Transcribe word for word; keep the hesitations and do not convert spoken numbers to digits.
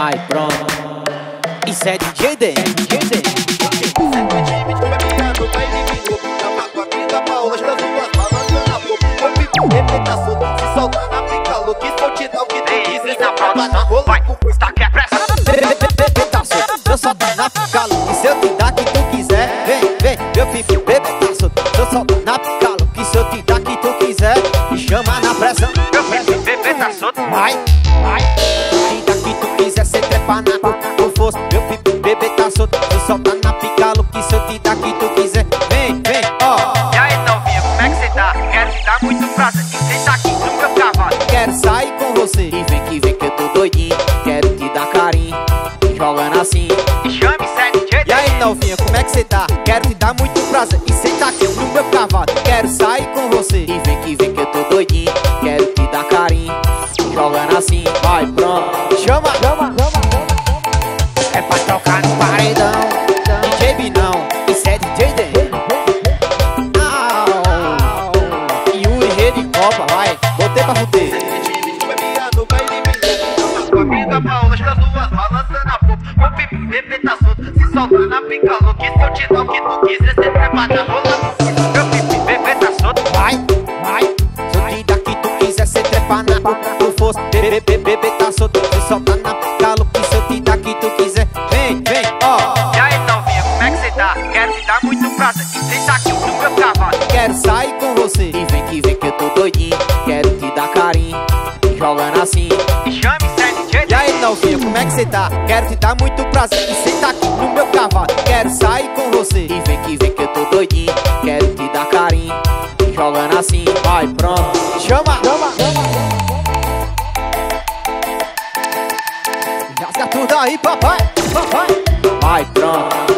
Vai, pronto. Isso é D J D, D J D. Se solta na pica, louco, se eu te dar o que tu quiser, na produção, vai, está que é pressão. Bebê tá solto, eu solto na pica, louco, se eu te dar que tu quiser. Vem, vem, meu pipi, bebê tá solto, eu solto na pica, louco, se eu te dar que tu quiser. Me chama na pressão, meu pipi, bebê tá solto. Vai, vai, se te dar que tu quiser, cê trepa na tu fosse. Meu pipi, bebê tá solto, eu solto na pica, louco, se eu te dar que tu quiser. Vem, vem, ó. E aí, novinha, como é que cê tá? Quero te dar muito prazer e cê tá aqui no meu cavalo. Quero sair com você e vem que vem que eu tô doidinho. Quero te dar carinho, jogando assim. Me chame, cê é D J. E aí, novinha, como é que cê tá? Quero te dar muito prazer e senta aqui no meu cavalo. Quero sair com você e vem que vem que eu tô doidinho. Quero te dar carinho, jogando assim. Vai, pronto, chama, chama, chama, chama. É pra tocar no paredão, D J B não, isso é D J D. Yuri Redicopa, vai, botei pra fuder. Bebê tá solto, se solta na pica, louco, se eu te dar o que tu quiser, cê trepa na rola. Meu pipi, bebê tá solto. Vai, vai, se eu te dar que tu quiser, cê trepa na tu fosse. Bebê, bebê, bebê tá solto, se solta na pica, louco, se eu te dar que tu quiser. Vem, vem, ó. E aí, novinha, como é que cê tá? Quero te dar muito prazer e cê tá aqui no meu cavalo. Quero sair com você e vem que vem que eu tô doidinho. Quero te dar carinho, jogando assim. Me chame, cê é D J. E aí, novinha, como é que cê tá? Quero te dar muito prazer e senta aqui no meu cavalo. Quero sair com você e vem que vem que eu tô doidinho. Quero te dar carinho, jogando assim. Vai, pronto, chama, chama, chama. Rasga tudo aí, papai, papai. Vai, pronto.